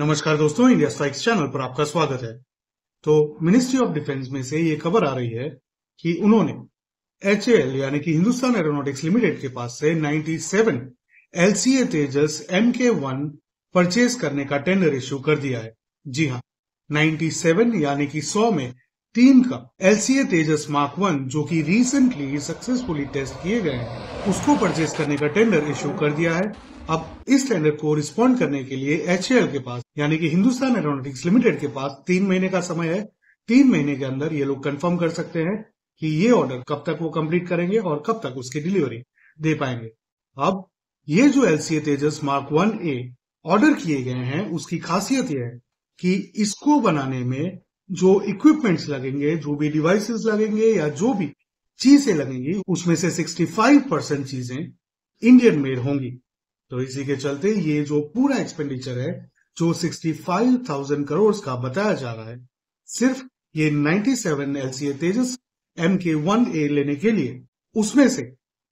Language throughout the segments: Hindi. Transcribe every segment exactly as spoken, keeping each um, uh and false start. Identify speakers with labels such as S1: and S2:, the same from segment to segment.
S1: नमस्कार दोस्तों, इंडिया स्ट्राइक्स चैनल पर आपका स्वागत है। तो मिनिस्ट्री ऑफ डिफेंस में से ये खबर आ रही है कि उन्होंने एच ए एल यानी कि हिंदुस्तान एरोनॉटिक्स लिमिटेड के पास से सत्तानवे L C A Tejas M K one purchase करने का टेंडर इश्यू कर दिया है। जी हाँ, सत्तानवे यानी कि सौ में तीन का L C A Tejas mark one जो कि रिसेंटली सक्सेसफुली टेस्ट किए गए हैं उसको परचेज करने का टेंडर इश्यू कर दिया है। अब इस टेंडर को रिस्पॉन्ड करने के लिए एच ए एल के पास यानी कि हिंदुस्तान एरोनॉटिक्स लिमिटेड के पास तीन महीने का समय है। तीन महीने के अंदर ये लोग कंफर्म कर सकते हैं कि ये ऑर्डर कब तक वो कंप्लीट करेंगे और कब तक उसकी डिलीवरी दे पाएंगे। अब ये जो L C A Tejas mark one A order किए गए हैं उसकी खासियत यह है कि इसको बनाने में जो इक्विपमेंट्स लगेंगे, जो भी डिवाइसेस लगेंगे या जो भी चीजें लगेंगी उसमें से पैंसठ परसेंट चीजें इंडियन मेड होंगी। तो इसी के चलते ये जो पूरा एक्सपेंडिचर है जो पैंसठ हज़ार करोड़ का बताया जा रहा है, सिर्फ ये सत्तानवे L C A Tejas M K one A लेने के लिए, उसमें से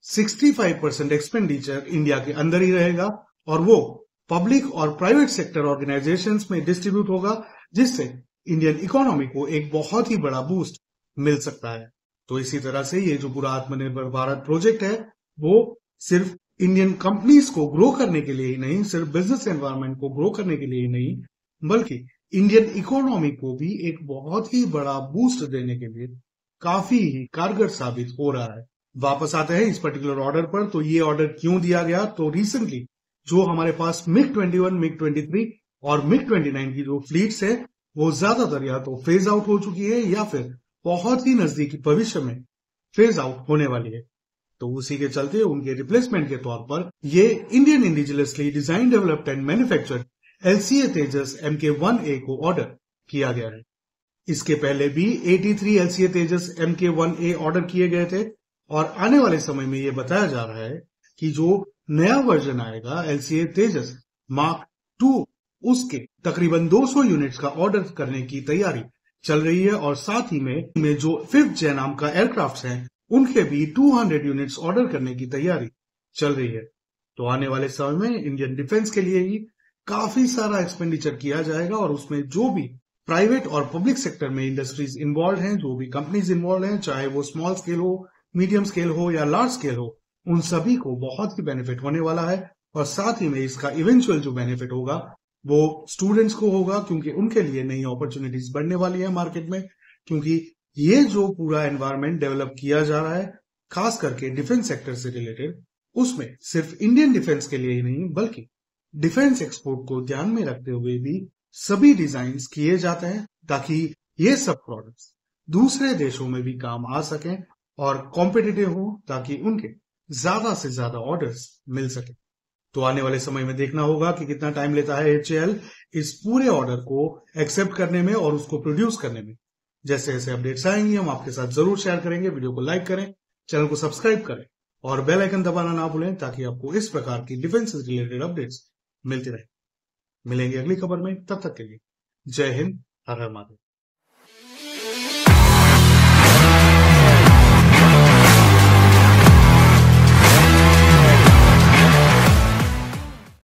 S1: पैंसठ परसेंट एक्सपेंडिचर इंडिया के अंदर ही रहेगा और वो पब्लिक और प्राइवेट सेक्टर ऑर्गेनाइजेशंस में डिस्ट्रीब्यूट होगा, जिससे इंडियन इकोनॉमी को एक बहुत ही बड़ा बूस्ट मिल सकता है। तो इसी तरह से ये जो पूरा आत्मनिर्भर भारत प्रोजेक्ट है वो सिर्फ इंडियन कंपनीज को ग्रो करने के लिए ही नहीं, सिर्फ बिजनेस एनवायरनमेंट को ग्रो करने के लिए ही नहीं, बल्कि इंडियन इकोनॉमी को भी एक बहुत ही बड़ा बूस्ट देने के लिए काफी ही कारगर साबित हो रहा है। वापस आते हैं इस पर्टिकुलर ऑर्डर पर। तो ये ऑर्डर क्यों दिया गया? तो रिसेंटली जो हमारे पास MiG twenty one, MiG twenty three और मिग ट्वेंटी नाइन की जो फ्लीट्स है वो ज्यादातर या तो फेज आउट हो चुकी है या फिर बहुत ही नजदीकी भविष्य में फेज आउट होने वाली है। तो उसी के चलते उनके रिप्लेसमेंट के तौर पर ये Indian indigenously design, developed and manufactured L C A Tejas M K one A को ऑर्डर किया गया है। इसके पहले भी तिरासी L C A Tejas M K one A order किए गए थे और आने वाले समय में ये बताया जा रहा है कि जो नया वर्जन आएगा L C A Tejas mark two, उसके तकरीबन दो सौ यूनिट्स का ऑर्डर करने की तैयारी चल रही है और साथ ही में, में जो फिफ्थ जेन नाम का एयरक्राफ्ट हैं उनके भी दो सौ यूनिट्स ऑर्डर करने की तैयारी चल रही है। तो आने वाले समय में इंडियन डिफेंस के लिए ही काफी सारा एक्सपेंडिचर किया जाएगा और उसमें जो भी प्राइवेट और पब्लिक सेक्टर में इंडस्ट्रीज इन्वॉल्व हैं, जो भी कंपनीज इन्वॉल्व हैं, चाहे वो स्मॉल स्केल हो, मीडियम स्केल हो या लार्ज स्केल हो, उन सभी को बहुत ही बेनिफिट होने वाला है। और साथ ही में इसका इवेंचुअल जो बेनिफिट होगा वो स्टूडेंट्स को होगा, क्योंकि उनके लिए नई अपॉर्चुनिटीज बढ़ने वाली है मार्केट में। क्योंकि ये जो पूरा एनवायरनमेंट डेवलप किया जा रहा है खास करके डिफेंस सेक्टर से रिलेटेड, उसमें सिर्फ इंडियन डिफेंस के लिए ही नहीं बल्कि डिफेंस एक्सपोर्ट को ध्यान में रखते हुए भी सभी डिजाइन्स किए जाते हैं ताकि ये सब प्रोडक्ट्स दूसरे देशों में भी काम आ सकें और कॉम्पिटिटिव हो, ताकि उनके ज्यादा से ज्यादा ऑर्डर्स मिल सके। तो आने वाले समय में देखना होगा कि कितना टाइम लेता है एच ए एल इस पूरे ऑर्डर को एक्सेप्ट करने में और उसको प्रोड्यूस करने में। जैसे जैसे अपडेट्स आएंगी हम आपके साथ जरूर शेयर करेंगे। वीडियो को लाइक करें, चैनल को सब्सक्राइब करें और बेल आइकन दबाना ना भूलें ताकि आपको इस प्रकार की डिफेंस से रिलेटेड अपडेट्स मिलती रहे। मिलेंगे अगली खबर में, तब तक के लिए जय हिंद, हर हर महादेव।